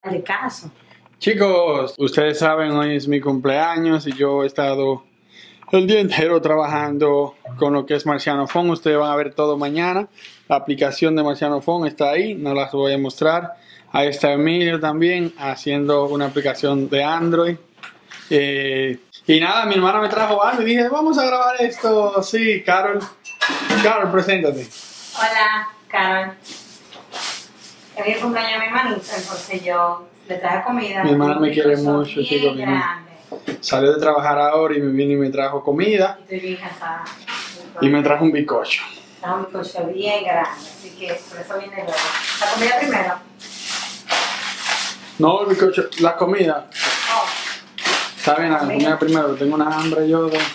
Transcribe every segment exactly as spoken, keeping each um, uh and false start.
De caso. Chicos, ustedes saben, hoy es mi cumpleaños y yo he estado el día entero trabajando con lo que es Marciano Phone. Ustedes van a ver todo mañana. La aplicación de Marciano Phone está ahí, no las voy a mostrar. Ahí está Emilio también haciendo una aplicación de Android. Eh, y nada, mi hermana me trajo algo y dije, vamos a grabar esto. Sí, Carol. Carol, preséntate. Hola, Carol. Hoy es el cumpleaños de mi hermanita, entonces yo le traje comida. Mi hermana me quiere mucho, chicos. Salió de trabajar ahora y me vino y me trajo comida. Estoy bien cansada. Y me trajo un bizcocho. Trajo un bizcocho bien grande, así que por eso viene luego. ¿La comida primero? No, el bizcocho, la comida. Oh. Está bien, la comida primero. Tengo una hambre yo de...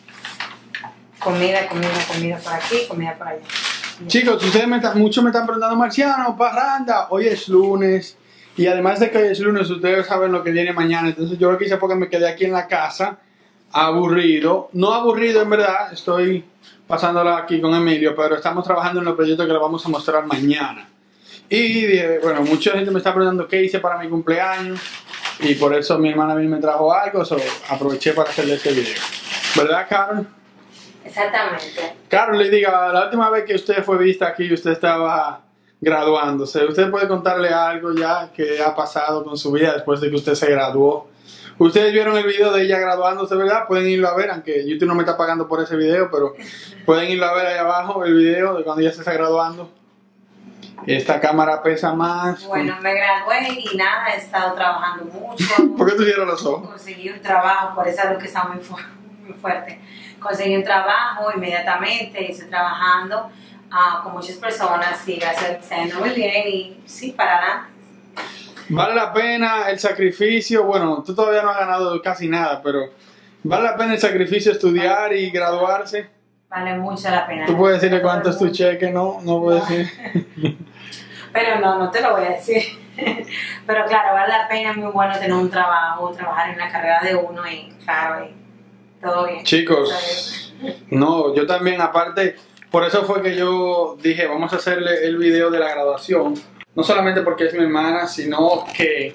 Comida, comida, comida por aquí, comida por allá. Chicos, ustedes me están, muchos me están preguntando, Marciano, parranda, hoy es lunes. Y además de que hoy es lunes, ustedes saben lo que viene mañana. Entonces yo lo que hice fue que me quedé aquí en la casa, aburrido. No aburrido en verdad, estoy pasándola aquí con Emilio, pero estamos trabajando en los proyectos que les vamos a mostrar mañana. Y bueno, mucha gente me está preguntando qué hice para mi cumpleaños. Y por eso mi hermana vino y me trajo algo, so aproveché para hacerle este video. ¿Verdad, Carol? Exactamente. Carol, le diga, la última vez que usted fue vista aquí, usted estaba graduándose. ¿Usted puede contarle algo ya que ha pasado con su vida después de que usted se graduó? Ustedes vieron el video de ella graduándose, ¿verdad? Pueden irlo a ver, aunque YouTube no me está pagando por ese video, pero pueden irlo a ver ahí abajo, el video de cuando ella se está graduando. Esta cámara pesa más. Bueno, me gradué y nada, he estado trabajando mucho. ¿Por qué tú cierras los ojos? Conseguí un trabajo, por eso es lo que está muy, fu muy fuerte. Conseguí un trabajo inmediatamente, estoy trabajando uh, con muchas personas y gracias a Dios muy bien y sí, para adelante. Vale la pena el sacrificio, bueno, tú todavía no has ganado casi nada, pero vale la pena el sacrificio estudiar y graduarse. Vale mucho la pena. ¿Tú puedes decirle cuánto es tu cheque? No, no puedes decir. Pero no, no te lo voy a decir. Pero claro, vale la pena, es muy bueno tener un trabajo, trabajar en la carrera de uno y claro, y todo bien. Chicos, no, yo también, aparte, por eso fue que yo dije, vamos a hacerle el video de la graduación. No solamente porque es mi hermana, sino que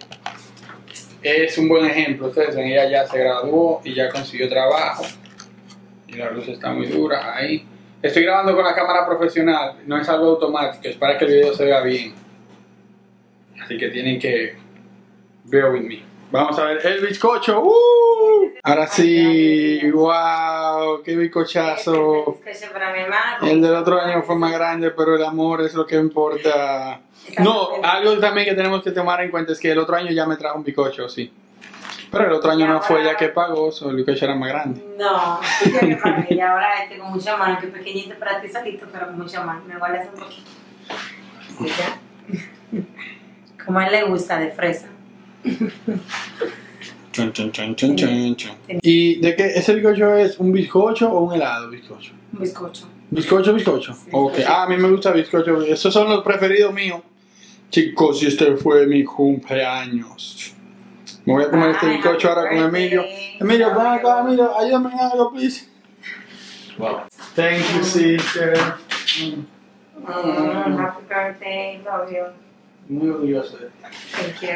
es un buen ejemplo. Ustedes ven, ella ya se graduó y ya consiguió trabajo. Y la luz está muy dura ahí. Estoy grabando con la cámara profesional, no es algo automático, es para que el video se vea bien. Así que tienen que bear with me. Vamos a ver el bizcocho. ¡Uh! Ahora sí, wow, qué bizcochazo. El del otro año fue más grande, pero el amor es lo que importa. No, algo también que tenemos que tomar en cuenta es que el otro año ya me trajo un bizcocho, sí. Pero el otro año no fue ya que pagó, so el bizcocho era más grande. No, yo que pagué y ahora este con mucha mano, que pequeñito para ti solito, pero con mucha mano. Me guardas un poquito. Y ya. Como a él le gusta, de fresa. Chun, chun, chun, chun, chun, chun. ¿Y de qué ese bizcocho es un bizcocho o un helado bizcocho? Un bizcocho. ¿Bizcocho, bizcocho? Sí, ok, ah, a mí me gusta bizcocho. Esos son los preferidos míos. Chicos, y este fue mi cumpleaños. Me voy a comer Ay, este bizcocho ahora birthday. Con Emilio. Emilio, ven acá, Emilio, ayúdame en algo, please. Wow. Thank you, sister. Mm. Mm, happy birthday, love you. Muy orgulloso de ti. Thank you.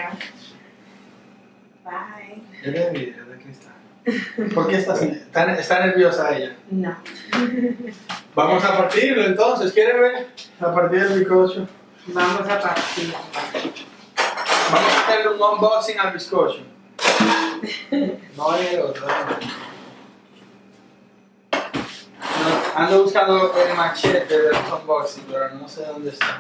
Bye. ¿El video de qué está? ¿Por qué estás, está, está nerviosa ella? No. Vamos a partirlo entonces, ¿quiere ver? A partir del bizcocho. Vamos a partir. Vamos a hacerle un unboxing al bizcocho. No hay otro. No, ando buscando el machete del unboxing, pero no sé dónde está.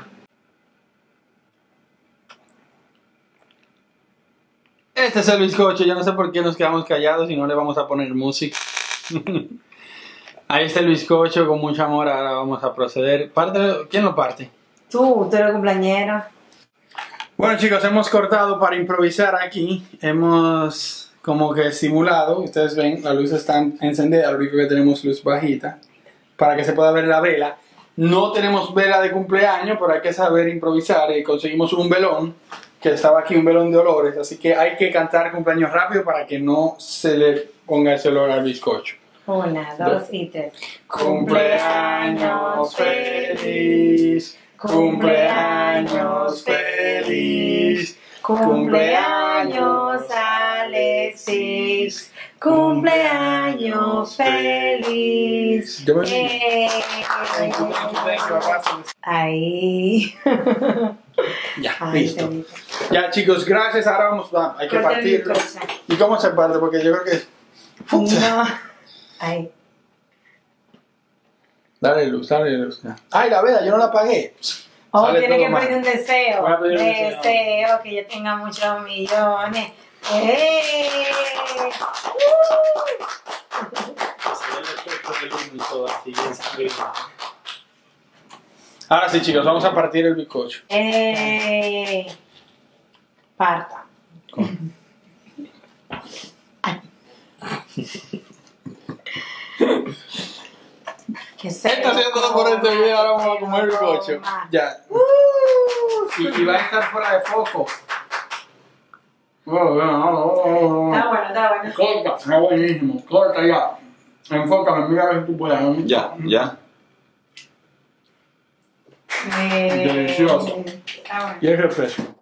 Este es el bizcocho, yo no sé por qué nos quedamos callados y no le vamos a poner música. Ahí está el bizcocho con mucho amor, ahora vamos a proceder. ¿Parte? ¿Quién lo parte? Tú, tú eres cumpleañero. Bueno chicos, hemos cortado para improvisar aquí. Hemos como que simulado, ustedes ven, la luz está encendida, lo único que tenemos luz bajita para que se pueda ver la vela. No tenemos vela de cumpleaños, pero hay que saber improvisar y conseguimos un velón. Que estaba aquí un velón de olores, así que hay que cantar cumpleaños rápido para que no se le ponga ese olor al bizcocho. Una, dos y tres. Cumpleaños feliz, cumpleaños feliz, Cumpleaños Alexis, cumpleaños feliz. Yo me- Eh. Ahí. Ya, Ay, listo. bendito. Ya, chicos, gracias. Ahora vamos a, hay que Corta el partirlo. bizcocho. ¿Y cómo se parte? Porque yo creo que... No. Ahí. Dale luz, dale luz. Ya. Ay, la vela, yo no la apagué. Oh, Sale tiene todo que mal. pedir un deseo. Voy a pedir un deseo. deseo que yo tenga muchos millones. ¡Eh! Ahora sí, chicos, vamos a partir el bizcocho. ¡Eh! Parta. ¿Qué Esto ha sido todo por este video. Ahora vamos a comer el bizcocho. Ya. Y, y va a estar fuera de foco. Oh, bueno, no, no, no, no. Está bueno, está bueno. Corta, está buenísimo. Corta ya. Enfócame, mira a ver si tú puedes. ¿No? Ya, ya. Eh, Delicioso. Está bueno. Y el refresco.